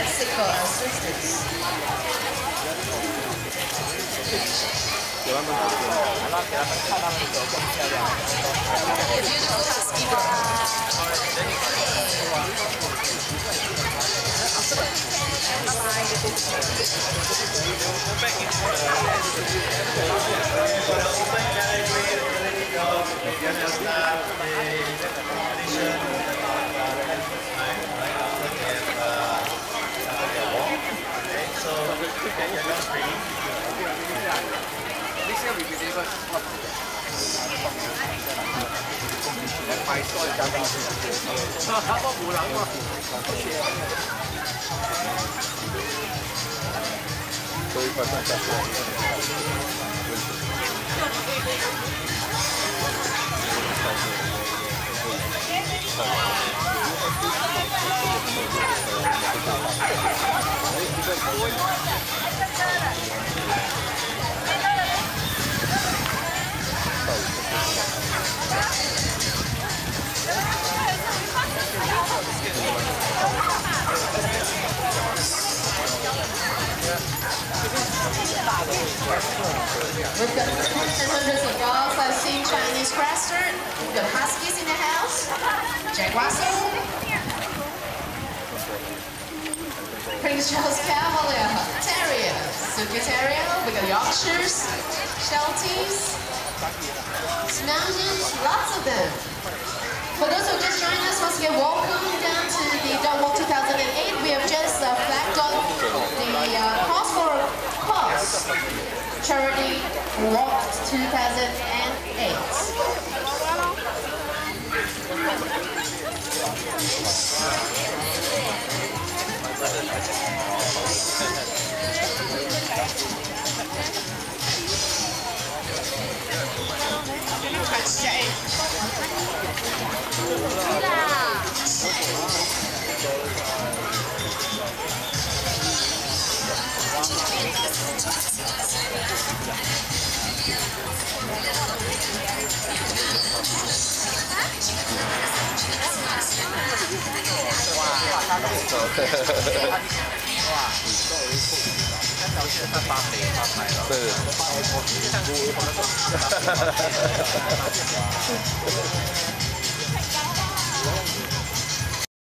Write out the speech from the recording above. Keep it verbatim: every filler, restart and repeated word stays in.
lexical assistance. 给他们然后给他们看他们的手更漂亮。 A beautiful housekeeper. We've got hundreds and hundreds of dogs. I've seen Chinese Crested. We've got Huskies in the house. Jack Russell. Prince Charles Cavalier. Terrier. Super Terrier. We've got Yorkshires. Shelties. Mountains. Lots of them. For those who just joined us, once again, welcome down to the Dogathon two thousand eight. We have just uh, flagged on the uh, Cross for Cause Charity Walk two thousand eight. 对。